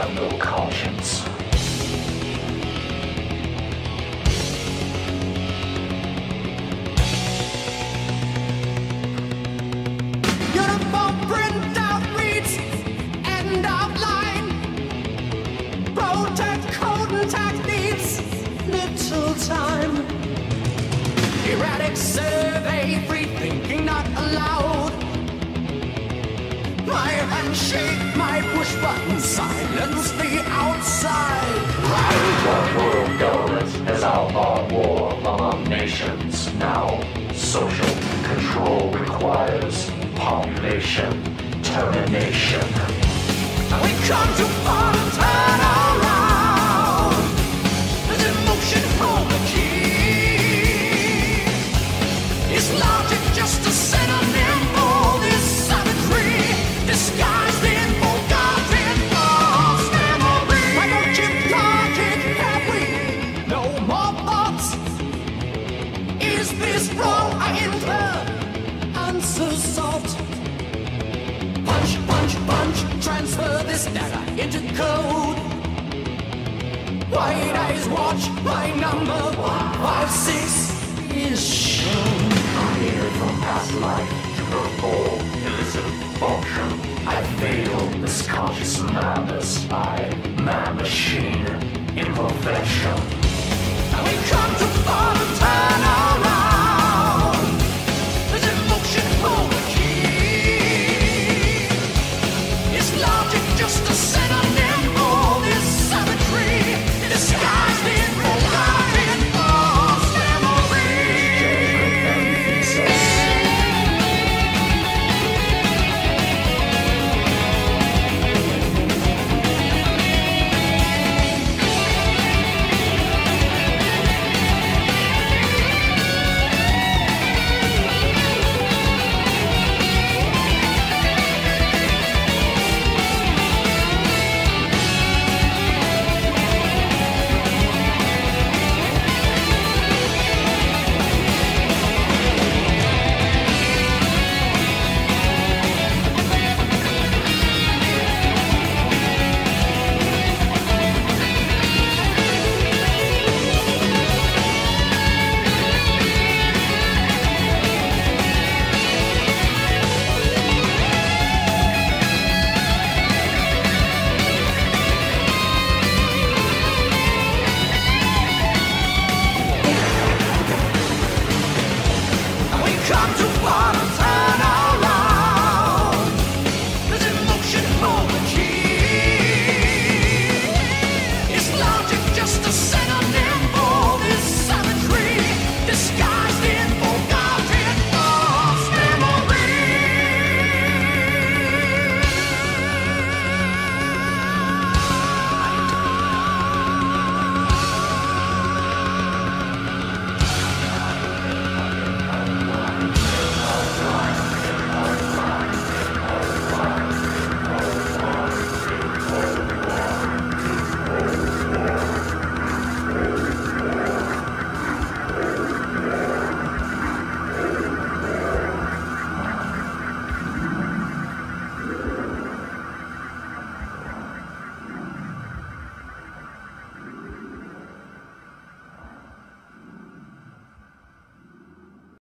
have no conscience. Uniform printout reads end of line. Protect contact needs little time. Erratic survey, free thinking not allowed. My handshake, my push button, silence the outside. One world government has outlawed war among nations. Now, social control requires population termination. We come too far to turn around. As emotion hold the key. Is logic just a synonym for this savagery? Disguised in forgotten false memory. Why don't you logic, have we no more thoughts? Is this wrong? I enter answer sought. Punch, punch, punch, transfer this data into code. White eyes watch, my number 156 is shown. Created from past life to perform illicit function. I failed this conscious madness. Man-machine imperfection. And we come too far to